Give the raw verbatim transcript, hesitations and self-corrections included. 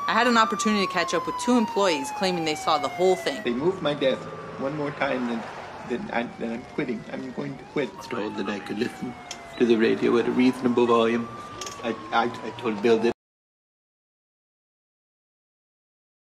I had an opportunity to catch up with two employees claiming they saw the whole thing. They moved my desk one more time, then, then, I, then I'm quitting. I'm going to quit. I was told that I could listen to the radio at a reasonable volume. I, I, I told Bill that